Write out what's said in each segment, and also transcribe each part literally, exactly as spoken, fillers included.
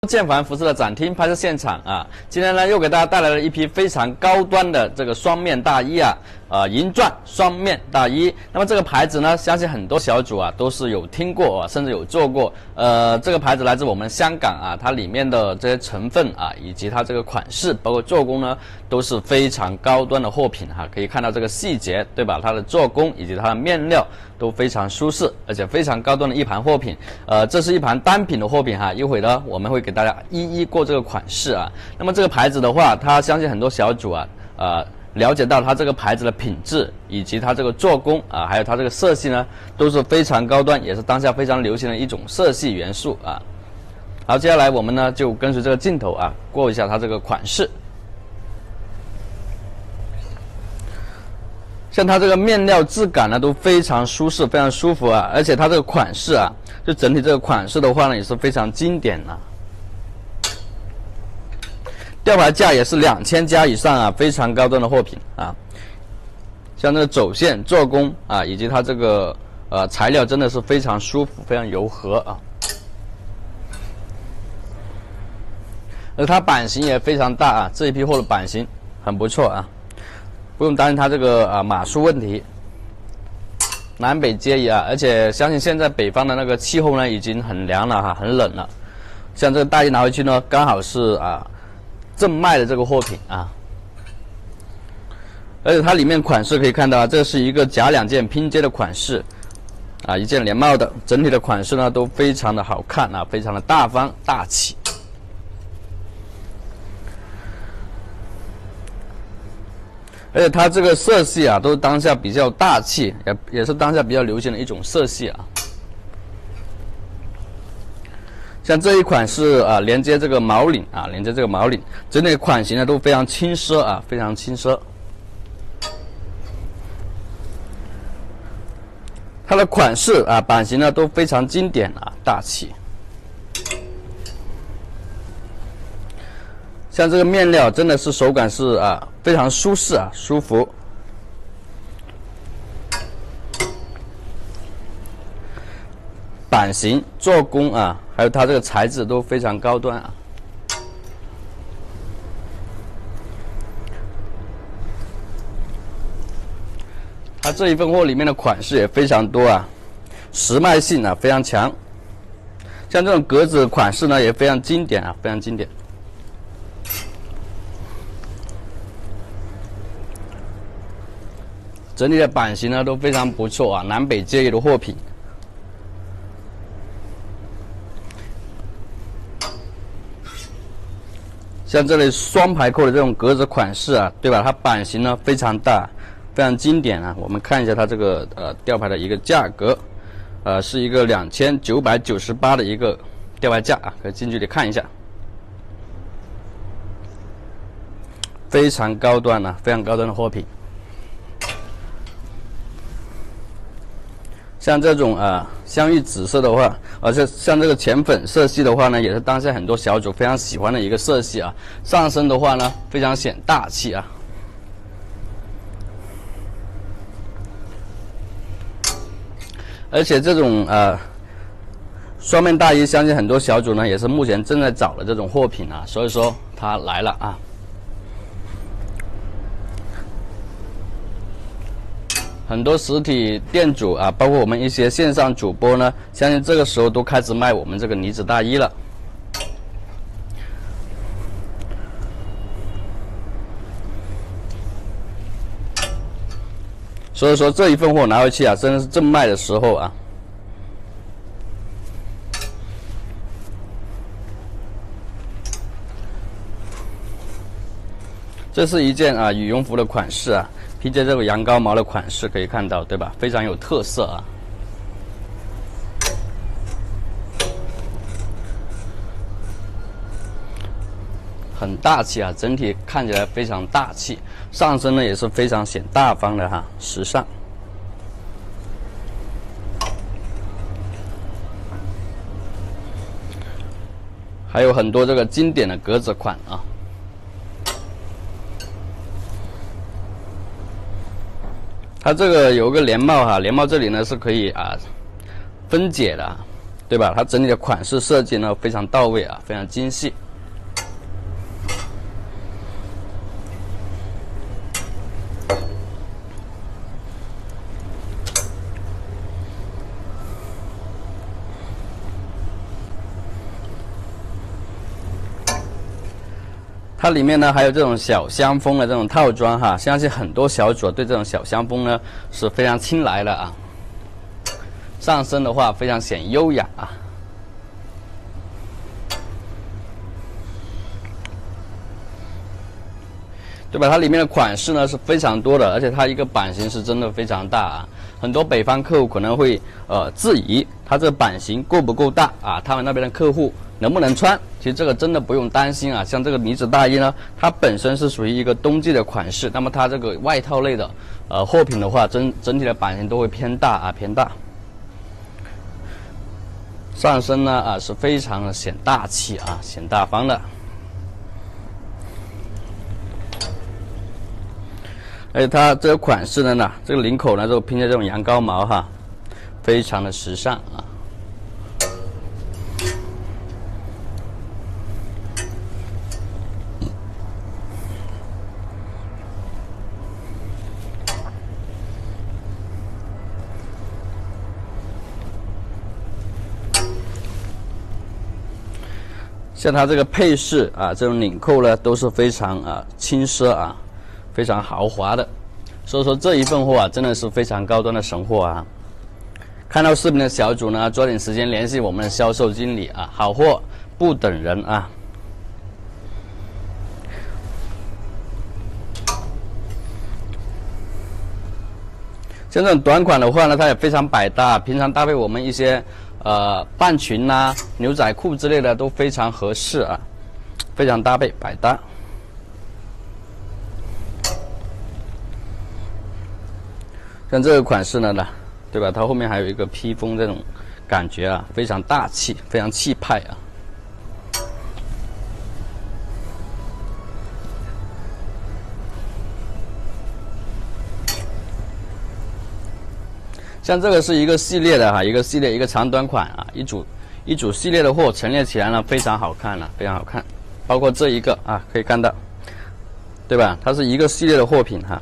建凡服饰的展厅拍摄现场啊，今天呢又给大家带来了一批非常高端的这个双面大衣啊，呃银钻双面大衣。那么这个牌子呢，相信很多小主啊都是有听过啊，甚至有做过。呃，这个牌子来自我们香港啊，它里面的这些成分啊，以及它这个款式，包括做工呢，都是非常高端的货品哈、啊。可以看到这个细节，对吧？它的做工以及它的面料都非常舒适，而且非常高端的一盘货品。呃，这是一盘单品的货品哈、啊，一会呢我们会给大家一一过这个款式啊。那么这个牌子的话，它相信很多小主啊，呃，了解到它这个牌子的品质以及它这个做工啊，还有它这个色系呢，都是非常高端，也是当下非常流行的一种色系元素啊。好，接下来我们呢就跟随这个镜头啊，过一下它这个款式。像它这个面料质感呢都非常舒适，非常舒服啊，而且它这个款式啊，就整体这个款式的话呢也是非常经典的、啊。吊牌价也是两千加以上啊，非常高端的货品啊。像这个走线、做工啊，以及它这个呃材料真的是非常舒服，非常柔和啊。而它版型也非常大啊，这一批货的版型很不错啊。不用担心它这个啊码数问题，南北皆宜啊，而且相信现在北方的那个气候呢已经很凉了哈，很冷了。像这个大衣拿回去呢，刚好是啊正卖的这个货品啊。而且它里面款式可以看到啊，这是一个假两件拼接的款式啊，一件连帽的，整体的款式呢都非常的好看啊，非常的大方大气。而且它这个色系啊，都是当下比较大气，也也是当下比较流行的一种色系啊。像这一款是啊，连接这个毛领啊，连接这个毛领，整体款型呢都非常轻奢啊，非常轻奢。它的款式啊、版型呢都非常经典啊，大气。像这个面料真的是手感是啊非常舒适啊舒服，版型、做工啊，还有它这个材质都非常高端啊。它这一份货里面的款式也非常多啊，时卖性啊非常强。像这种格子款式呢也非常经典啊，非常经典。整体的版型呢都非常不错啊，南北皆宜的货品。像这里双排扣的这种格子款式啊，对吧？它版型呢非常大，非常经典啊。我们看一下它这个呃吊牌的一个价格，呃是一个两千九百九十八的一个吊牌价啊，可以近距离看一下，非常高端啊，非常高端的货品。像这种啊香芋紫色的话，而且像这个浅粉色系的话呢，也是当下很多小主非常喜欢的一个色系啊。上身的话呢，非常显大气啊。而且这种呃双面大衣，相信很多小主呢也是目前正在找的这种货品啊，所以说它来了啊。很多实体店主啊，包括我们一些线上主播呢，相信这个时候都开始卖我们这个呢子大衣了。所以说这一份货拿回去啊，真的是正卖的时候啊。这是一件啊羽绒服的款式啊。拼接这个羊羔毛的款式可以看到，对吧？非常有特色啊。很大气啊，整体看起来非常大气。上身呢也是非常显大方的哈，时尚。还有很多这个经典的格子款啊。它这个有个连帽哈，连帽这里呢是可以啊分解的， 对吧？它整体的款式设计呢非常到位啊，非常精细。它里面呢还有这种小香风的这种套装哈，相信很多小主对这种小香风呢是非常青睐的啊。上身的话非常显优雅啊，对吧？它里面的款式呢是非常多的，而且它一个版型是真的非常大啊。很多北方客户可能会呃质疑它这个版型够不够大啊？他们那边的客户能不能穿？其实这个真的不用担心啊。像这个呢子大衣呢，它本身是属于一个冬季的款式，那么它这个外套类的呃货品的话，整整体的版型都会偏大啊，偏大。上身呢啊是非常的显大气啊，显大方的。而且它这个款式呢呢，这个领口呢都拼接这种羊羔毛哈，非常的时尚啊。像它这个配饰啊，这种领扣呢都是非常啊轻奢啊，非常豪华的。所以说这一份货啊，真的是非常高端的神货啊！看到视频的小主呢，抓紧时间联系我们的销售经理啊，好货不等人啊！像这种短款的话呢，它也非常百搭，平常搭配我们一些呃半裙呐、啊、牛仔裤之类的都非常合适啊，非常搭配百搭。像这个款式呢，对吧？它后面还有一个披风，这种感觉啊，非常大气，非常气派啊。像这个是一个系列的哈，一个系列一个长短款啊，一组一组系列的货陈列起来呢非常好看了，非常好看。包括这一个啊，可以看到，对吧？它是一个系列的货品哈。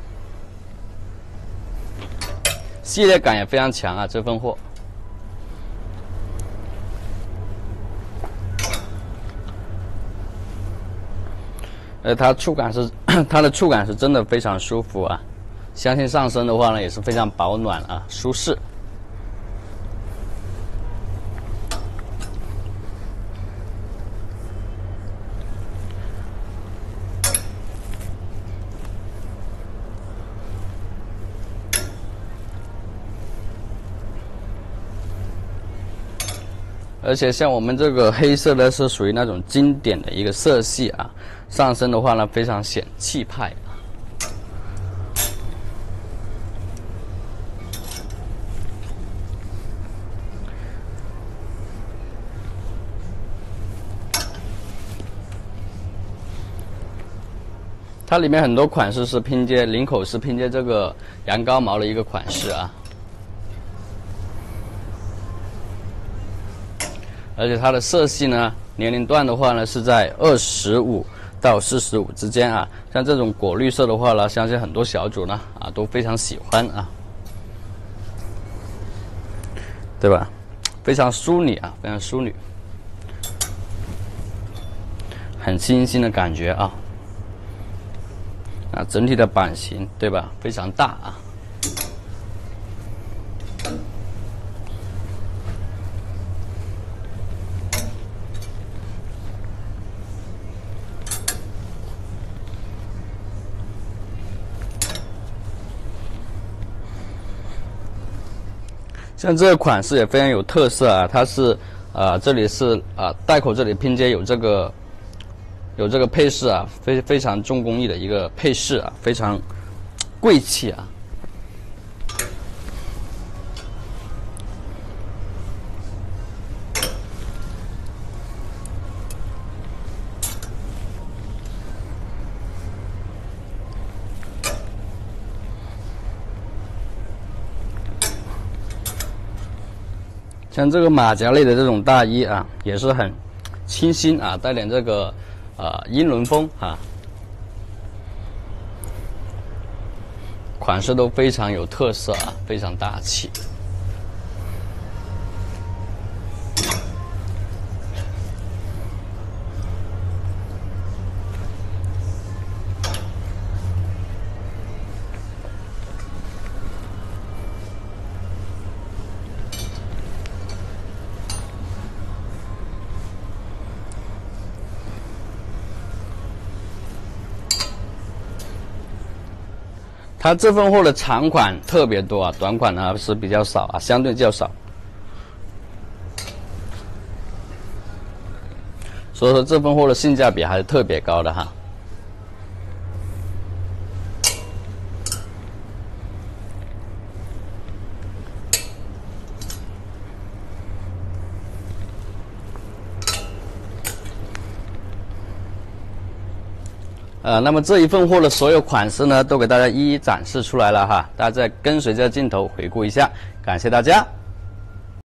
系列感也非常强啊，这份货。呃，它触感是它的触感是真的非常舒服啊，相信上身的话呢也是非常保暖啊，舒适。而且像我们这个黑色呢，是属于那种经典的一个色系啊，上身的话呢非常显气派啊。它里面很多款式是拼接，领口是拼接这个羊羔毛的一个款式啊。而且它的色系呢，年龄段的话呢是在二十五到四十五之间啊。像这种果绿色的话呢，相信很多小主呢啊都非常喜欢啊，对吧？非常淑女啊，非常淑女，很清新的感觉啊。啊，整体的版型对吧？非常大啊。像这个款式也非常有特色啊，它是啊、呃、这里是啊、呃、袋口这里拼接有这个有这个配饰啊，非非常重工艺的一个配饰啊，非常贵气啊。 像这个马甲类的这种大衣啊，也是很清新啊，带点这个呃英伦风啊，款式都非常有特色啊，非常大气。它这份货的长款特别多啊，短款呢是比较少啊，相对较少。所以说这份货的性价比还是特别高的哈。呃，那么这一份货的所有款式呢，都给大家一一展示出来了哈，大家再跟随着镜头回顾一下，感谢大家。